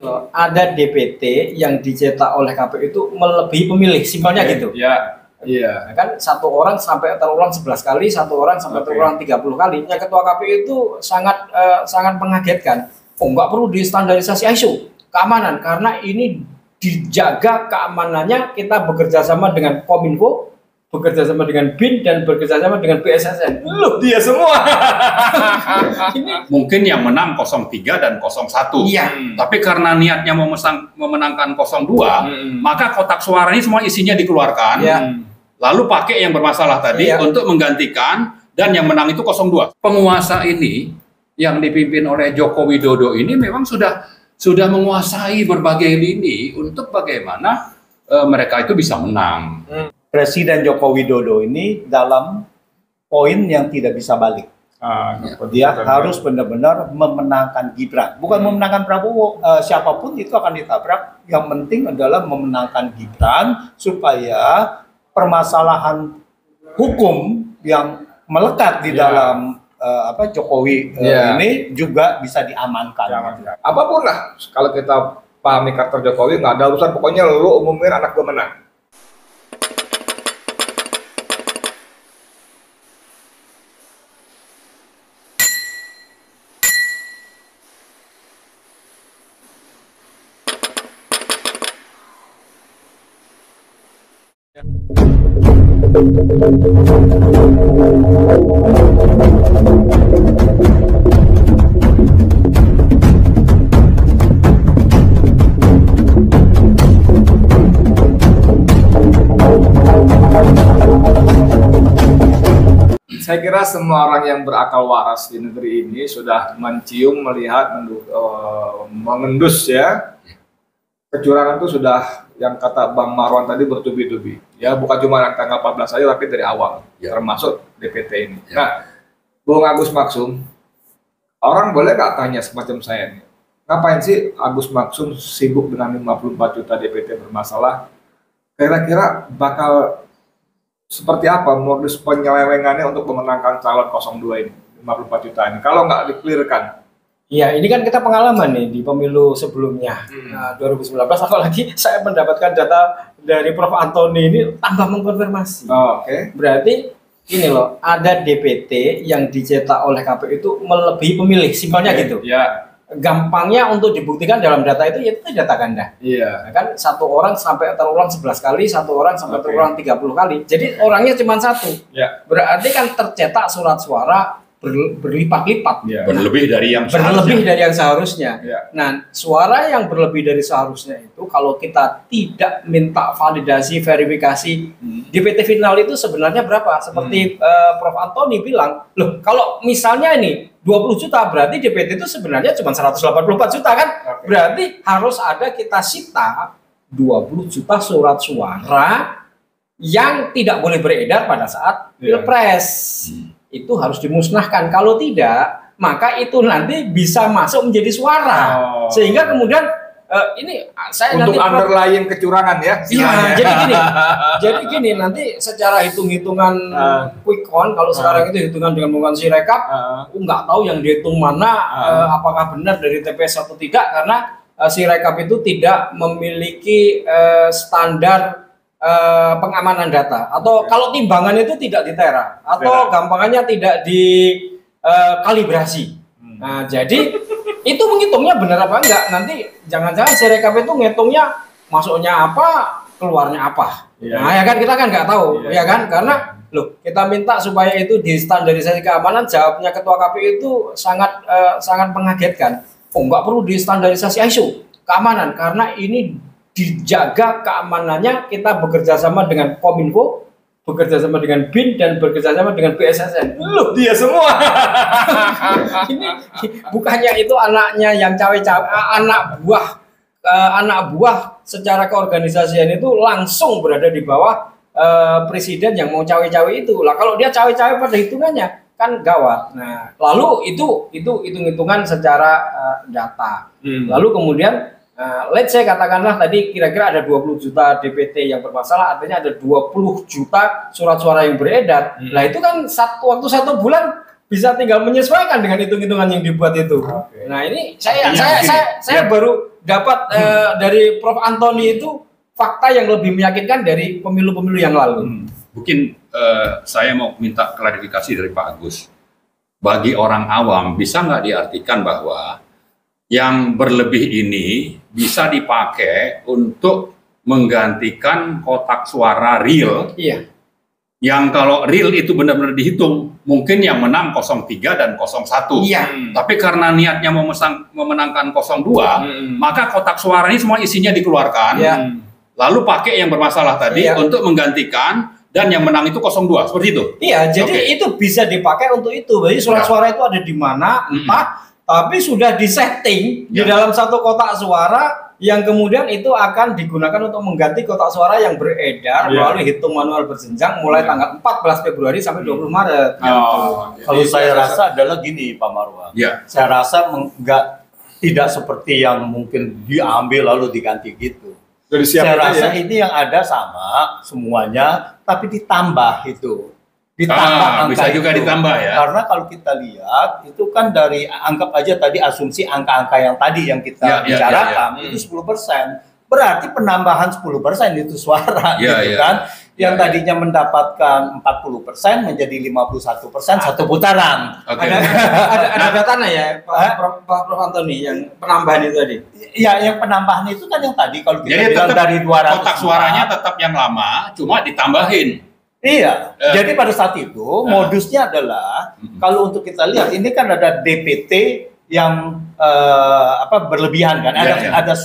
Ada DPT yang dicetak oleh KPU itu melebihi pemilih, simpelnya gitu. Ya, iya. Nah, kan satu orang sampai terulang 11 kali, satu orang sampai terulang 30 kali. Yang ketua KPU itu sangat mengagetkan. Oh, nggak perlu distandarisasi ISO keamanan karena ini dijaga keamanannya. Kita bekerja sama dengan Kominfo, bekerja sama dengan BIN, dan bekerja sama dengan BSSN. Loh, dia semua. Mungkin yang menang 03 dan 01. Iya. Tapi karena niatnya memenangkan 02, maka kotak suara ini semua isinya dikeluarkan. Iya. Lalu pakai yang bermasalah tadi untuk menggantikan, dan yang menang itu 02. Penguasa ini yang dipimpin oleh Joko Widodo ini memang sudah menguasai berbagai lini untuk bagaimana mereka itu bisa menang. Presiden Joko Widodo ini dalam poin yang tidak bisa balik. Dia harus benar-benar memenangkan Gibran, bukan memenangkan Prabowo. Siapapun itu akan ditabrak. Yang penting adalah memenangkan Gibran supaya permasalahan hukum yang melekat di dalam Jokowi ini juga bisa diamankan. Apapun lah, kalau kita pahami karakter Jokowi, nggak ada urusan, pokoknya lu umumin anak gue menang. Saya kira semua orang yang berakal waras di negeri ini sudah mencium, melihat, mengendus ya. Kecurangan itu sudah, yang kata Bang Marwan tadi, bertubi-tubi. Ya, bukan cuma tanggal 14 saja, tapi dari awal, termasuk DPT ini. Nah, Bung Agus Maksum, orang boleh nggak tanya semacam saya nih, ngapain sih Agus Maksum sibuk dengan 54 juta DPT bermasalah? Kira-kira bakal seperti apa modus penyelewengannya untuk memenangkan calon 02 ini, 54 juta ini, kalau nggak diklirkan? Iya, ini kan kita pengalaman nih di pemilu sebelumnya, 2019, apalagi saya mendapatkan data dari Prof. Antoni ini tambah mengkonfirmasi. Berarti ini loh, ada DPT yang dicetak oleh KPU itu melebihi pemilih, simpelnya gitu. Gampangnya untuk dibuktikan dalam data itu, yaitu data ganda. Nah, kan satu orang sampai terulang 11 kali, satu orang sampai terulang 30 kali. Jadi orangnya cuma satu. Berarti kan tercetak surat suara berlipat-lipat, berlebih dari yang seharusnya. Nah, suara yang berlebih dari seharusnya itu kalau kita tidak minta validasi, verifikasi, DPT final itu sebenarnya berapa? Seperti Prof. Antoni bilang, loh kalau misalnya ini 20 juta, berarti DPT itu sebenarnya cuma 184 juta kan? Berarti harus ada kita sita 20 juta surat suara yang tidak boleh beredar pada saat Pilpres. Itu harus dimusnahkan. Kalau tidak, maka itu nanti bisa masuk menjadi suara. Sehingga kemudian ini saya untuk nanti underlying kecurangan ya. Iya, jadi gini nanti secara hitung-hitungan quick count, kalau sekarang itu hitungan dengan menggunakan Sirekap, nggak tahu yang dihitung mana, apakah benar dari TPS atau tidak, karena Sirekap itu tidak memiliki standar pengamanan data, atau kalau timbangan itu tidak ditera, atau gampangannya tidak dikalibrasi. Nah, jadi itu menghitungnya benar apa enggak, nanti jangan-jangan Sirekap itu ngitungnya masuknya apa, keluarnya apa. Nah ya kan, kita kan nggak tahu, ya kan, karena loh kita minta supaya itu distandarisasi keamanan, jawabnya ketua KPU itu sangat mengagetkan. Oh, nggak perlu distandarisasi ISO keamanan karena ini dijaga keamanannya. Kita bekerja sama dengan Kominfo, bekerja sama dengan BIN, dan bekerja sama dengan BSSN. Loh, dia semua. Ini bukannya itu anaknya yang cawe-cawe, anak buah secara keorganisasian itu langsung berada di bawah presiden yang mau cawe-cawe itu. Lah kalau dia cawe-cawe pada hitungannya kan gawat. Nah, lalu itu hitung-hitungan secara data. Lalu kemudian let's say katakanlah tadi kira-kira ada 20 juta DPT yang bermasalah, artinya ada 20 juta surat suara yang beredar. Nah itu kan waktu 1 bulan bisa tinggal menyesuaikan dengan hitung-hitungan yang dibuat itu. Nah ini saya baru dapat dari Prof. Antoni itu fakta yang lebih meyakinkan dari pemilu-pemilu yang lalu. Mungkin saya mau minta klarifikasi dari Pak Agus. Bagi orang awam bisa nggak diartikan bahwa yang berlebih ini bisa dipakai untuk menggantikan kotak suara real? Iya. Yang kalau real itu benar-benar dihitung, mungkin yang menang 03 dan 01. Iya. Tapi karena niatnya memenangkan 02, maka kotak suara ini semua isinya dikeluarkan. Iya. Lalu pakai yang bermasalah tadi untuk menggantikan, dan yang menang itu 02, seperti itu? Iya, jadi itu bisa dipakai untuk itu. Jadi surat suara itu ada di mana, entah, tapi sudah disetting di dalam satu kotak suara yang kemudian itu akan digunakan untuk mengganti kotak suara yang beredar melalui hitung manual berjenjang mulai tanggal 14 Februari sampai 20 Maret. Kalau saya rasa adalah gini Pak Marwan. Saya rasa tidak seperti yang mungkin diambil lalu diganti gitu. Saya rasa ini yang ada sama semuanya, tapi ditambah itu. Ditambah bisa juga itu. Ditambah ya. Karena kalau kita lihat itu kan dari anggap aja tadi asumsi angka-angka yang tadi yang kita bicarakan itu 10%. Berarti penambahan 10% itu suara gitu kan. Yang tadinya mendapatkan 40% menjadi 51% satu putaran. Ada datanya ya Prof. Antoni yang penambahan itu tadi. Ya, yang penambahan itu kan yang tadi kalau kita bilang dari 200 kotak suaranya tetap yang lama, cuma ditambahin. Iya, jadi pada saat itu modusnya adalah kalau untuk kita lihat ini kan ada DPT yang berlebihan kan, ada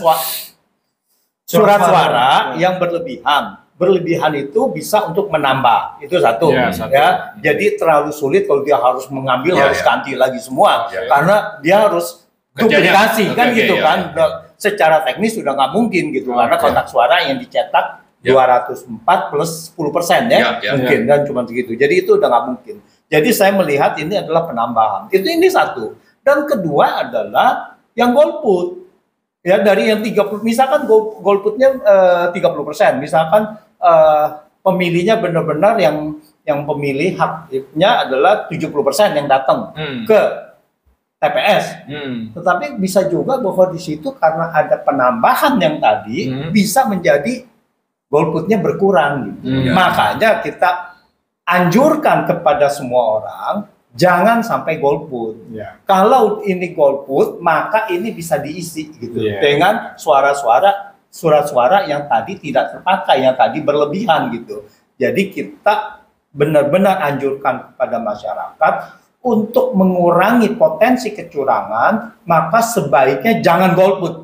surat suara yang berlebihan. Berlebihan itu bisa untuk menambah, itu satu. Ya. Jadi terlalu sulit kalau dia harus mengambil harus ganti lagi semua karena dia harus duplikasi kan gitu kan. Secara teknis sudah nggak mungkin gitu karena kotak suara yang dicetak 204 plus 10% mungkin kan cuma segitu. Jadi itu udah nggak mungkin. Jadi saya melihat ini adalah penambahan. Ini satu. Dan kedua adalah yang golput. Ya dari yang 30 misalkan golputnya 30%. Misalkan pemilihnya benar-benar yang pemilih haknya adalah 70% yang datang ke TPS. Tetapi bisa juga bahwa di situ karena ada penambahan yang tadi bisa menjadi golputnya berkurang gitu. Makanya kita anjurkan kepada semua orang jangan sampai golput. Kalau ini golput maka ini bisa diisi gitu dengan surat suara yang tadi tidak terpakai, yang tadi berlebihan gitu. Jadi kita benar-benar anjurkan kepada masyarakat untuk mengurangi potensi kecurangan, maka sebaiknya jangan golput.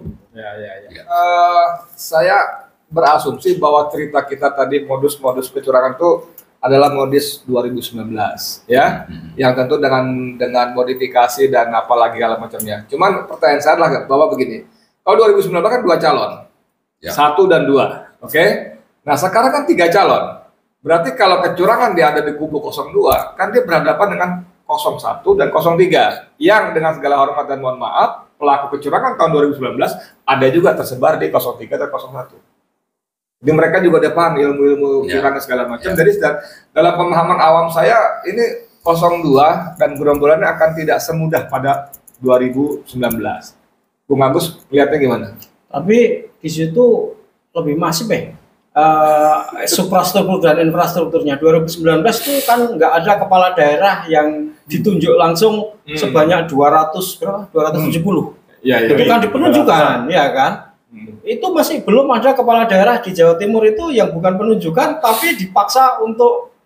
Saya berasumsi bahwa cerita kita tadi modus-modus kecurangan itu adalah modus 2019 ya, yang tentu dengan modifikasi dan apalagi segala macamnya. Cuman pertanyaan saya adalah bahwa begini, kalau 2019 kan 2 calon, 1 dan 2, oke? Nah sekarang kan 3 calon, berarti kalau kecurangan dia ada di kubu 02, kan dia berhadapan dengan 01 dan 03, yang dengan segala hormat dan mohon maaf, pelaku kecurangan tahun 2019 ada juga tersebar di 03 dan 01. Jadi mereka juga udah paham ilmu-ilmu kecurangan segala macam. Jadi dalam pemahaman awam saya ini 02 dan gerombolannya akan tidak semudah pada 2019. Bung Agus lihatnya gimana? Tapi di situ lebih masif suprastruktur dan infrastrukturnya. 2019 itu kan nggak ada kepala daerah yang ditunjuk langsung sebanyak 270. Itu kan dipenunjukkan, ya kan? Itu masih belum ada kepala daerah di Jawa Timur itu yang bukan penunjukan tapi dipaksa untuk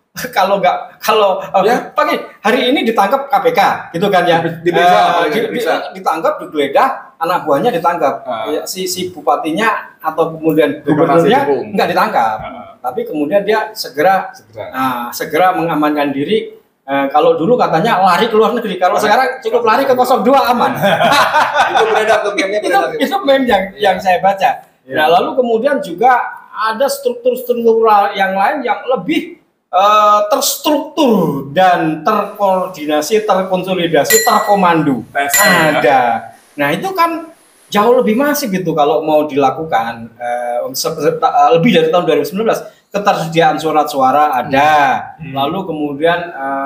pagi hari ini ditangkap KPK gitu kan ya, ditangkap, digeledah, anak buahnya ditangkap, si bupatinya atau kemudian gubernurnya nggak ditangkap, tapi kemudian dia segera mengamankan diri. Kalau dulu katanya lari ke luar negeri, kalau sekarang cukup lari ke 02 aman. Itu beredar tuh meme-nya. Itu meme yang saya baca. Nah, lalu kemudian juga ada struktur yang lain yang lebih terstruktur dan terkoordinasi, terkonsolidasi, terkomando. Ada. Nah, itu kan jauh lebih masif gitu kalau mau dilakukan lebih dari tahun 2019. ketersediaan surat suara ada, lalu kemudian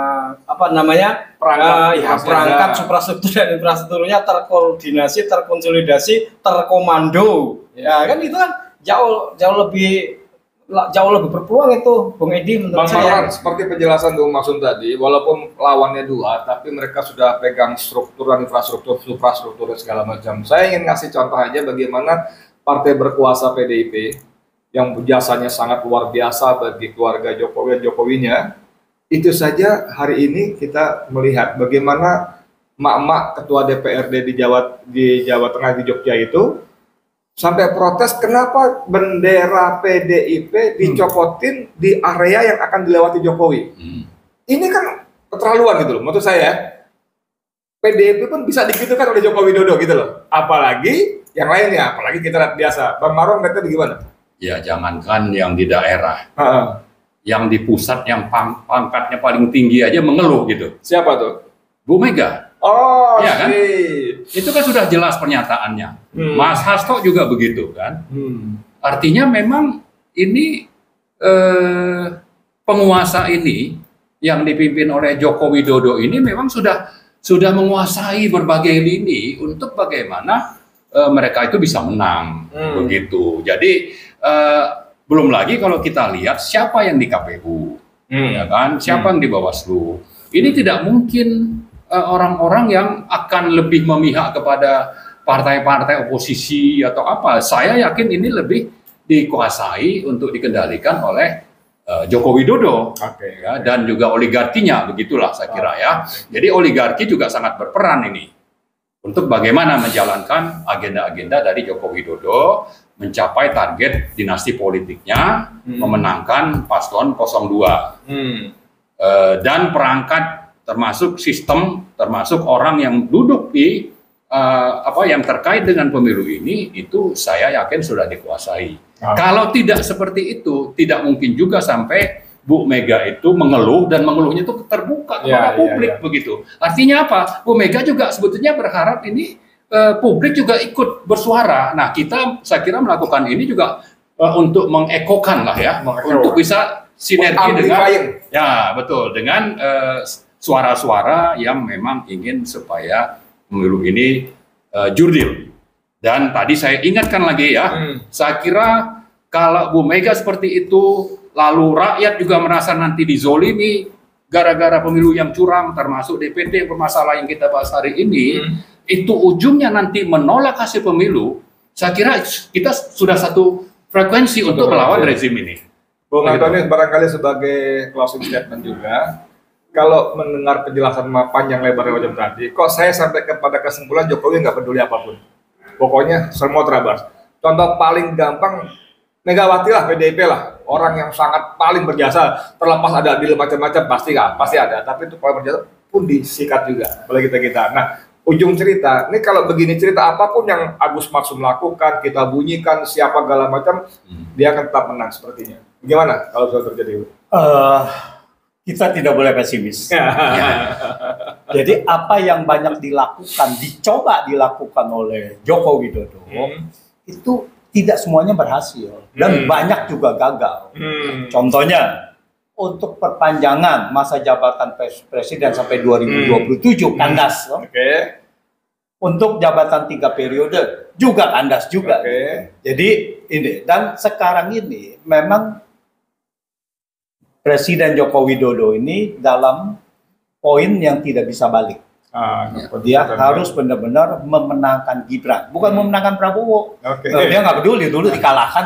perangkat infrastruktur dan infrastrukturnya terkoordinasi, terkonsolidasi, terkomando, ya kan itu kan jauh lebih berpeluang itu, Bung Edi menurut saya. Seperti penjelasan Bung Maksum tadi, walaupun lawannya dua, tapi mereka sudah pegang struktur dan infrastruktur dan segala macam. Saya ingin ngasih contoh aja bagaimana partai berkuasa PDIP yang jasanya sangat luar biasa bagi keluarga Jokowi dan Jokowinya. Itu saja hari ini kita melihat bagaimana mak-mak ketua DPRD di Jawa Tengah di Jogja itu sampai protes kenapa bendera PDIP dicopotin di area yang akan dilewati Jokowi. Ini kan keterlaluan gitu loh, menurut saya. PDIP pun bisa digitukan oleh Joko Widodo gitu loh. Apalagi yang lainnya, apalagi kita lihat biasa. Bang Marwan kata gimana? Ya jangankan yang di daerah, yang di pusat yang pangkatnya paling tinggi aja mengeluh gitu. Siapa tuh? Bu Mega. Oh, ya kan? Itu kan sudah jelas pernyataannya. Mas Hasto juga begitu kan. Artinya memang ini penguasa ini yang dipimpin oleh Joko Widodo ini memang sudah menguasai berbagai lini untuk bagaimana mereka itu bisa menang begitu. Jadi belum lagi kalau kita lihat siapa yang di KPU, ya kan? Siapa yang di Bawaslu. Ini tidak mungkin orang-orang yang akan lebih memihak kepada partai-partai oposisi atau apa. Saya yakin ini lebih dikuasai untuk dikendalikan oleh Joko Widodo, ya, dan juga oligarkinya, begitulah saya kira ya. Jadi oligarki juga sangat berperan ini untuk bagaimana menjalankan agenda-agenda dari Joko Widodo, mencapai target dinasti politiknya, memenangkan paslon 02. Dan perangkat termasuk sistem, termasuk orang yang duduk di yang terkait dengan pemilu ini, itu saya yakin sudah dikuasai. Kalau tidak seperti itu, tidak mungkin juga sampai Bu Mega itu mengeluh, dan mengeluhnya itu terbuka kepada publik begitu. Artinya apa? Bu Mega juga sebetulnya berharap ini publik juga ikut bersuara. Nah, saya kira melakukan ini juga untuk mengekokan lah ya, untuk bisa sinergi dengan, ya betul, dengan suara-suara yang memang ingin supaya pemilu ini jurdil. Dan tadi saya ingatkan lagi ya, saya kira kalau Bu Mega seperti itu, lalu rakyat juga merasa nanti dizolimi gara-gara pemilu yang curang, termasuk DPT permasalahan yang kita bahas hari ini, itu ujungnya nanti menolak hasil pemilu. Saya kira kita sudah satu frekuensi untuk melawan rezim ini. Bung Antoni barangkali sebagai closing statement juga, kalau mendengar penjelasan panjang lebar macam tadi, kok saya sampai kepada kesimpulan Jokowi nggak peduli apapun. Pokoknya semua terabas. Contoh paling gampang, Megawati lah, PDIP lah, orang yang sangat paling berjasa, terlepas ada deal macam-macam pasti ada, tapi itu paling berjasa pun disikat juga oleh kita. Nah, ujung cerita, ini kalau begini cerita apapun yang Agus Maksum lakukan, kita bunyikan siapa segala macam, dia akan tetap menang sepertinya. Gimana kalau sudah terjadi? Kita tidak boleh pesimis. Jadi apa yang banyak dicoba dilakukan oleh Joko Widodo, itu tidak semuanya berhasil dan banyak juga gagal. Contohnya untuk perpanjangan masa jabatan presiden sampai 2027 kandas. Untuk jabatan 3 periode juga kandas juga. Jadi ini, dan sekarang ini memang Presiden Joko Widodo ini dalam poin yang tidak bisa balik. Dia harus benar-benar memenangkan Gibran, bukan memenangkan Prabowo. Dia nggak peduli, dulu dikalahkan.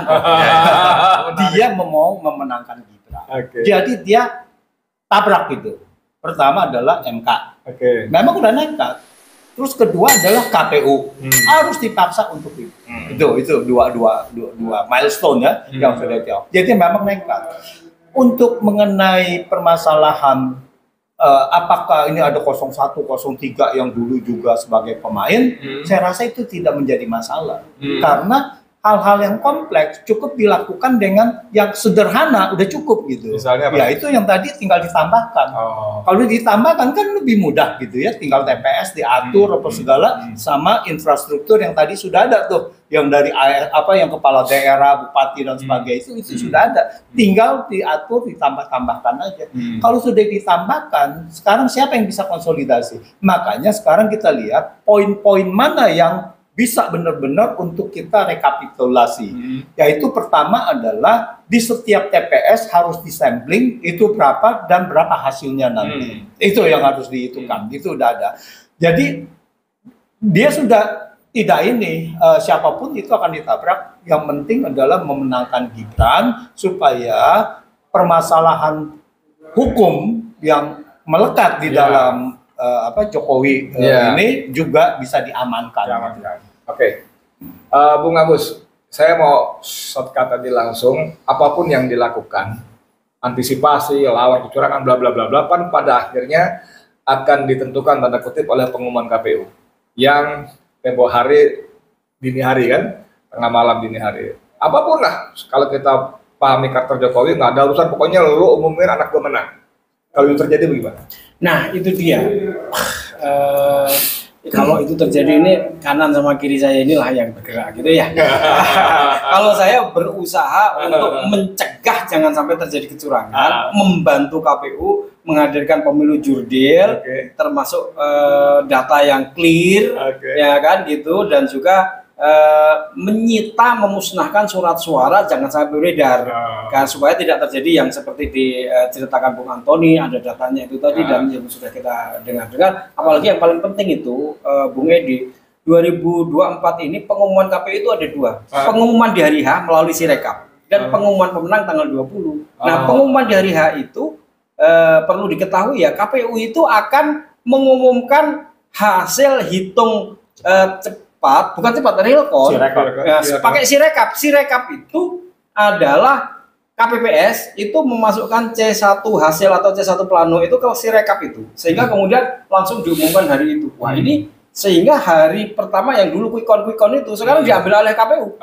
Dia mau memenangkan Gibran. Jadi dia tabrak gitu. Pertama adalah MK. Memang udah nekat. Terus kedua adalah KPU, harus dipaksa untuk itu. Itu dua milestone ya yang sudah jauh. Jadi memang nekat. Untuk mengenai permasalahan apakah ini ada 01, 03 yang dulu juga sebagai pemain, saya rasa itu tidak menjadi masalah. Karena hal-hal yang kompleks cukup dilakukan dengan yang sederhana udah cukup gitu. Misalnya apa? Ya itu yang tadi tinggal ditambahkan. Kalau ditambahkan kan lebih mudah gitu ya, tinggal TPS diatur apa segala sama infrastruktur yang tadi sudah ada tuh, yang dari yang kepala daerah, bupati dan sebagainya itu sudah ada. Tinggal diatur, ditambah-tambahkan aja. Kalau sudah ditambahkan, sekarang siapa yang bisa konsolidasi? Makanya sekarang kita lihat poin-poin mana yang bisa benar-benar untuk kita rekapitulasi. Yaitu pertama adalah di setiap TPS harus disampling itu berapa dan berapa hasilnya nanti. Itu yang harus dihitungkan. Itu udah ada. Jadi dia sudah tidak ini siapapun itu akan ditabrak. Yang penting adalah memenangkan Gibran supaya permasalahan hukum yang melekat di dalam Jokowi ini juga bisa diamankan. Oke. Bung Agus, saya mau shortcut tadi langsung, apapun yang dilakukan, antisipasi, lawan kecurangan, bla bla bla bla, kan pada akhirnya akan ditentukan tanda kutip oleh pengumuman KPU yang tempo hari, dini hari kan, tengah malam dini hari. Apapun lah, kalau kita pahami karakter Jokowi, nggak ada urusan, pokoknya lu umumin anak gue menang. Kalau itu terjadi bagaimana? Nah itu dia. Kalau itu terjadi ini kanan sama kiri saya inilah yang bergerak gitu ya. Kalau saya berusaha untuk mencegah jangan sampai terjadi kecurangan, membantu KPU menghadirkan pemilu jurdil, termasuk data yang clear, ya kan gitu, dan juga menyita, memusnahkan surat suara jangan sampai beredar, kan, supaya tidak terjadi yang seperti diceritakan Bung Antoni, ada datanya itu tadi dan yang sudah kita dengar. Apalagi yang paling penting itu Bung Edi, 2024 ini pengumuman KPU itu ada dua, pengumuman di hari H melalui Sirekap dan pengumuman pemenang tanggal 20. Nah pengumuman di hari H itu perlu diketahui ya, KPU itu akan mengumumkan hasil hitung bukan cepat, realcon, pakai Sirekap. Sirekap itu adalah KPPS itu memasukkan C1 hasil atau C1 plano itu ke Sirekap itu, sehingga kemudian langsung diumumkan hari itu. Wah ini sehingga hari pertama yang dulu quick-count itu sekarang diambil oleh KPU.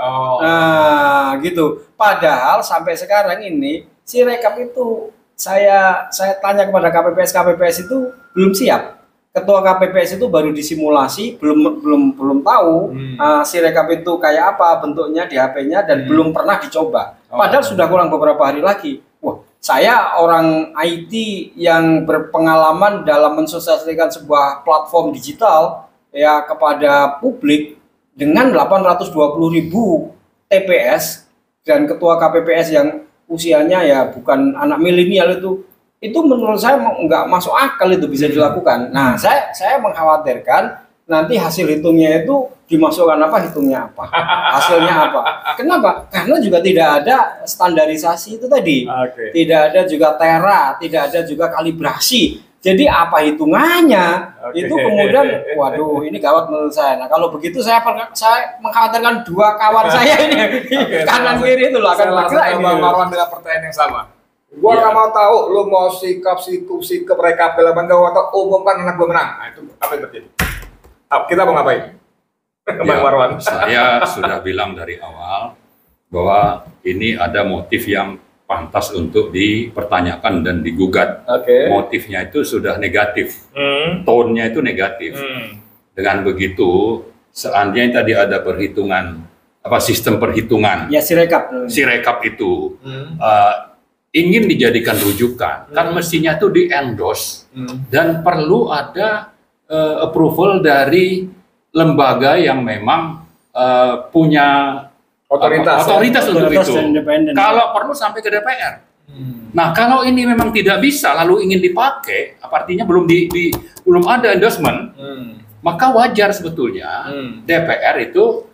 Nah gitu. Padahal sampai sekarang ini Sirekap itu saya tanya kepada KPPS itu belum siap. Ketua KPPS itu baru disimulasi, belum tahu Sirekap itu kayak apa bentuknya di HP-nya dan belum pernah dicoba. Padahal sudah kurang beberapa hari lagi. Wah, saya orang IT yang berpengalaman dalam mensosialisasikan sebuah platform digital ya kepada publik dengan 820.000 TPS dan ketua KPPS yang usianya ya bukan anak milenial itu menurut saya nggak masuk akal itu bisa dilakukan. Nah, saya mengkhawatirkan nanti hasil hitungnya itu dimasukkan hitungnya apa, hasilnya apa. Kenapa? Karena juga tidak ada standarisasi itu tadi, tidak ada juga tera, tidak ada juga kalibrasi. Jadi apa hitungannya? Itu kemudian, waduh, ini gawat menurut saya. Nah, kalau begitu saya mengkhawatirkan dua kawan saya ini kanan kiri itu akan bergerak. Bang Marwan dengan pertanyaan yang sama. Gua nggak mau tahu lu mau sikap rekapitulasi atau umumkan anak gua menang. Nah, itu apa yang terjadi? Kita mau ngapain? Bang Marwan. Saya sudah bilang dari awal bahwa ini ada motif yang pantas untuk dipertanyakan dan digugat. Motifnya itu sudah negatif, tone-nya itu negatif. Dengan begitu, seandainya tadi ada perhitungan, sistem perhitungan, ya Sirekap itu ingin dijadikan rujukan, kan mestinya itu di-endorse dan perlu ada approval dari lembaga yang memang punya otoritas untuk itu. Kalau perlu sampai ke DPR. Nah, kalau ini memang tidak bisa lalu ingin dipakai, artinya belum ada endorsement, maka wajar sebetulnya DPR itu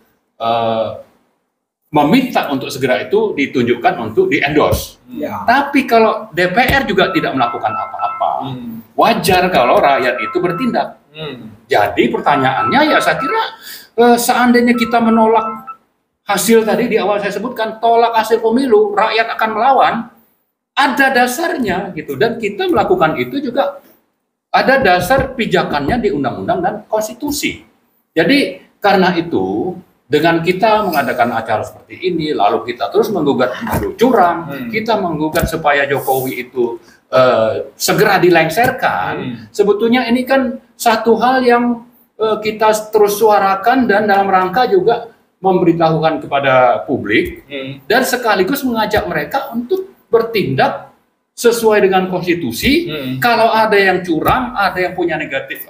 meminta untuk segera itu ditunjukkan untuk di-endorse. Tapi kalau DPR juga tidak melakukan apa-apa, wajar kalau rakyat itu bertindak. Jadi pertanyaannya ya saya kira seandainya kita menolak hasil tadi di awal saya sebutkan, tolak hasil pemilu, rakyat akan melawan, ada dasarnya gitu. Dan kita melakukan itu juga ada dasar pijakannya di undang-undang dan konstitusi. Jadi karena itu Dengan kita mengadakan acara seperti ini, lalu kita terus menggugat pemilu curang, kita menggugat supaya Jokowi itu segera dilengsarkan. Sebetulnya ini kan satu hal yang kita terus suarakan dan dalam rangka juga memberitahukan kepada publik dan sekaligus mengajak mereka untuk bertindak sesuai dengan konstitusi. Kalau ada yang curang, ada yang punya negatif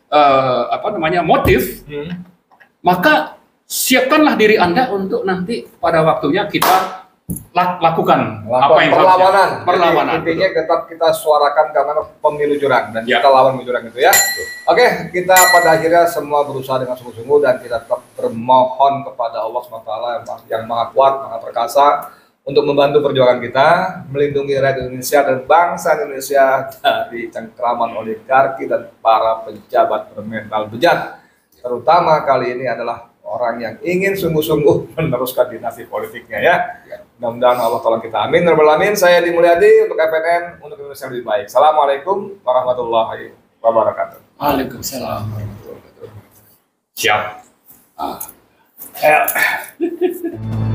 motif, maka siapkanlah diri Anda untuk nanti pada waktunya kita lakukan apa yang perlawanan. Intinya tetap kita suarakan karena pemilu curang dan kita lawan pemilu curang itu ya. Oke, kita pada akhirnya semua berusaha dengan sungguh-sungguh dan kita tetap bermohon kepada Allah SWT yang Maha Kuat, Maha Perkasa untuk membantu perjuangan kita, melindungi rakyat Indonesia dan bangsa Indonesia dari cengkraman oligarki dan para pejabat bermental bejat. Terutama kali ini adalah orang yang ingin sungguh-sungguh meneruskan dinasti politiknya ya. Mudah-mudahan Allah tolong kita. Amin. Amin. Saya Edi Mulyadi untuk FNN untuk Indonesia lebih baik. Assalamualaikum warahmatullahi wabarakatuh. Waalaikumsalam warahmatullahi wabarakatuh. Siap.